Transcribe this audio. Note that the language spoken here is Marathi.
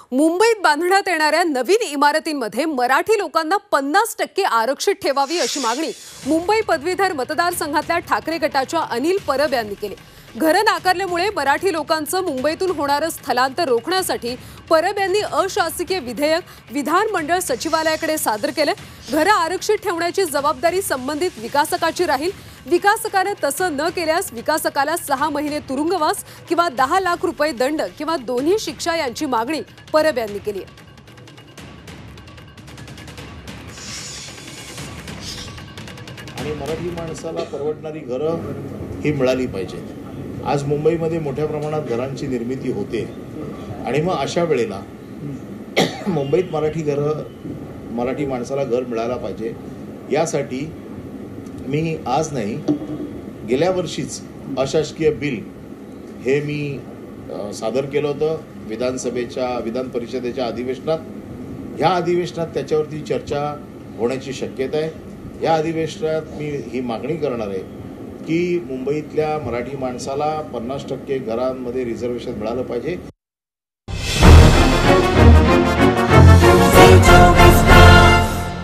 मुंबईत बांधण्यात येणाऱ्या नवीन इमारतींमध्ये मराठी लोकांना 50% आरक्षित ठेवावी अशी मागणी मुंबई पदवीधर मतदारसंघातल्या ठाकरे गटाच्या अनिल परब यांनी केली। घरं नाकारल्यामुळे मराठी लोकांचं मुंबईतून होणारं स्थलांतर रोखण्यासाठी परब यांनी अशासकीय विधेयक विधानमंडळ सचिवालयाकडे सादर केले। घरं आरक्षित ठेवण्याची जबाबदारी संबंधित विकासकाची राहील। विकासकाने तसं न केल्यास विकासकाला 6 महिने तुरुंगवास किंवा 10 लाख रुपये दंड किंवा दोन्ही शिक्षा यांची मागणी परब यांनी केली आहे। आणि मराठी माणसाला परवडणारी घरं ही मिळाली पाहिजेत। आज मुंबईमध्ये मोठ्या प्रमाणात घरांची निर्मिती होते आणि मग अशा वेळेला मुंबईत मराठी माणसाला घर मिळायला पाहिजे। यासाठी मी आज नाही गेल्या वर्षीच अशासकीय बिल हे मी सादर केलं होतं विधान परिषदेच्या अधिवेशनात। ह्या अधिवेशनात त्याच्यावरती चर्चा होण्याची शक्यता आहे। या अधिवेशनात मी ही मागणी करणार आहे की मुंबईतल्या मराठी माणसाला 50% घरांमध्ये रिझर्वेशन मिळालं पाहिजे।